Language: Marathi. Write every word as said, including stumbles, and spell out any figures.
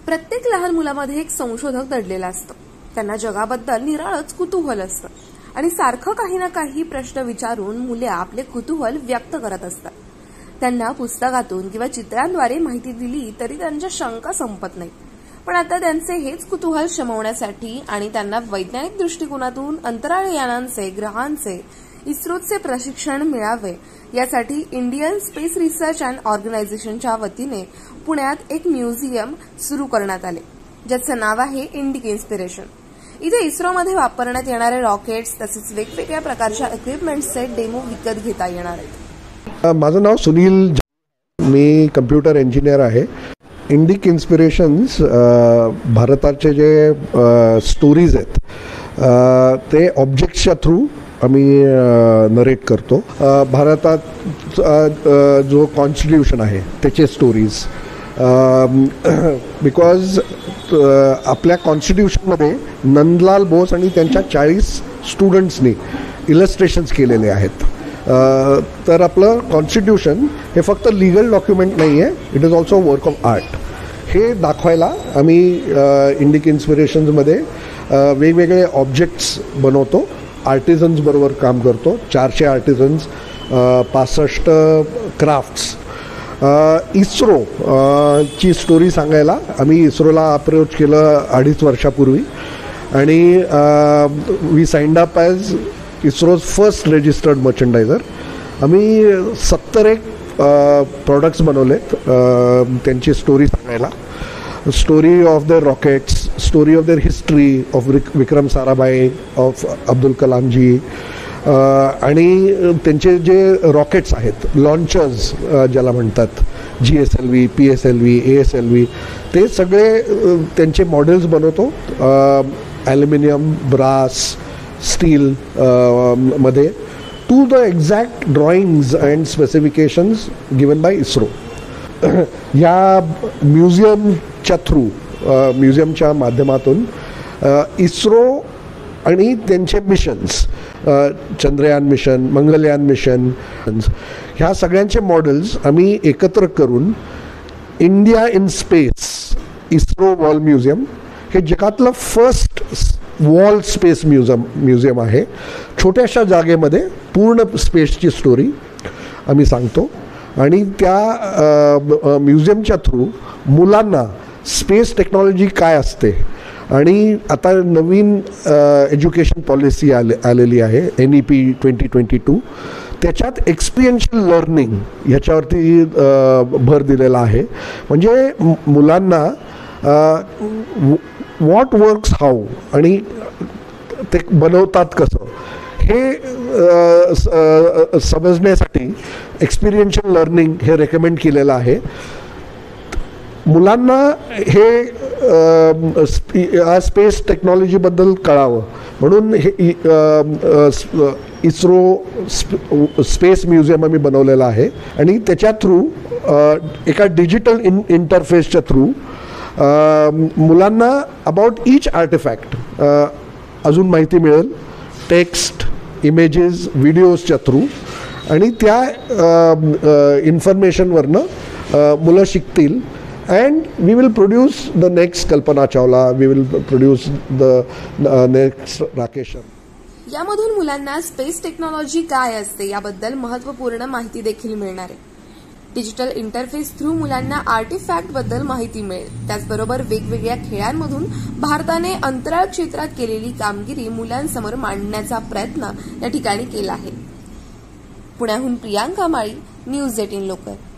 प्रत्येक लहान मुलामध्ये एक संशोधक दडलेला असतो. त्यांना जगाबद्दल निराळच कुतूहल असतं आणि सारखं काही ना काही प्रश्न विचारून मुले आपले कुतूहल व्यक्त करत असतात. त्यांना पुस्तकातून किंवा चित्रांद्वारे माहिती दिली तरी त्यांच्या शंका संपत नाहीत. पण आता त्यांचे हेच कुतूहल शमवण्यासाठी आणि त्यांना वैज्ञानिक दृष्टिकोनातून अंतराळ यानांचे, ग्रहांचे, इस्रोचे प्रशिक्षण मिळावे यासाठी इंडियन स्पेस रिसर्च अँड ऑर्गनायझेशनच्या वतीने पुण्यात एक म्युझियम सुरू करण्यात आले, ज्याचं नाव आहे इंडिक इन्स्पिरेशन. इथे इस्रोमध्ये वापरण्यात येणारे रॉकेट्स तसेच वेगवेगळ्या प्रकारच्या इक्विपमेंट्सचे डेमो विकत घेता येणार आहेत. माझं नाव सुनील, मी कम्प्युटर इंजिनियर आहे. इंडिक इन्स्पिरेशन्स भारताचे जे स्टोरीज आहेत ते ऑब्जेक्ट्सच्या थ्रू आम्ही नरेट करतो. भारतात जो कॉन्स्टिट्यूशन आहे त्याचे स्टोरीज, बिकॉज आपल्या कॉन्स्टिट्यूशनमध्ये नंदलाल बोस आणि त्यांच्या चाळीस स्टुडंट्सनी इलस्ट्रेशन्स केलेले आहेत. तर आपलं कॉन्स्टिट्यूशन हे फक्त लिगल डॉक्युमेंट नाही आहे, it is also work of art. हे दाखवायला आम्ही इंडिक इन्स्पिरेशन्समध्ये वेगवेगळे ऑब्जेक्ट्स बनवतो, आर्टिझन्स बरोबर काम करतो. चारशे आर्टिझन्स, पासष्ट क्राफ्ट्स. इस्रो ची स्टोरी सांगायला आम्ही इस्रोला अप्रोच केलं अडीच वर्षापूर्वी आणि we signed up as इस्रोज first registered मर्चंडायझर. आम्ही सत्तर एक प्रॉडक्ट्स बनवलेत त्यांची स्टोरी सांगायला. Story of their rockets, story of their history of Vikram Sarabhai, of Abdul कलामजी, आणि त्यांचे जे रॉकेट्स आहेत, लॉन्चर्स ज्याला म्हणतात, G S L V, P S L V, A S L V, ते सगळे त्यांचे मॉडेल्स बनवतो. ॲल्युमिनियम, ब्रास, स्टील मध्ये to the exact drawings and specifications given by ISRO. या म्युझियमच्या थ्रू, म्युझियमच्या माध्यमातून इस्रो आणि त्यांचे missions, Chandrayaan mission, Mangalyaan mission, ह्या सगळ्यांचे मॉडेल्स आम्ही एकत्र करून India in space ISRO wall museum, हे जगातलं first wall space museum museum आहे. छोट्याशा जागेमध्ये पूर्ण स्पेसची स्टोरी आम्ही सांगतो आणि त्या म्युझियमच्या थ्रू मुलांना स्पेस टेक्नॉलॉजी काय असते आणि आता नवीन एज्युकेशन पॉलिसी आले आलेली आहे, N E P twenty twenty two, त्याच्यात एक्सपिरियन्शियल लर्निंग ह्याच्यावरती भर दिलेला आहे. म्हणजे मुलांना व्हॉट वर्क्स हाऊ आणि ते बनवतात कसं हे समजण्यासाठी एक्सपिरियन्शियल लर्निंग हे रेकमेंड केलेलं आहे. मुलांना हे स्पेस टेक्नॉलॉजीबद्दल कळावं म्हणून हे इस्रो स्पेस म्युझियम आम्ही बनवलेलं आहे आणि त्याच्या थ्रू एका डिजिटल इन इंटरफेसच्या थ्रू मुलांना अबाउट ईच आर्टिफॅक्ट अजून माहिती मिळेल, टेक्स्ट, इमेजेस, व्हिडिओजच्या थ्रू, आणि त्या इन्फॉर्मेशनवरनं मुलं शिकतील. And we will produce the next Kalpana Chawla, we will produce the uh, next Rakesh Sharma. यामधून मुलांना स्पेस टेक्नॉलॉजी काय असते याबद्दल महत्त्वपूर्ण माहिती देखील मिळणार आहे. डिजिटल इंटरफेस थ्रू मुलांना आर्टिफॅक्ट बद्दल माहिती मिळेल. त्याचबरोबर वेगवेगळ्या खेळांमधून भारताने अंतराळ क्षेत्रात केलेली कामगिरी मुलांसमोर मांडण्याचा प्रयत्न या ठिकाणी केला आहे. पुण्याहून Priyanka Mali, news eighteen local.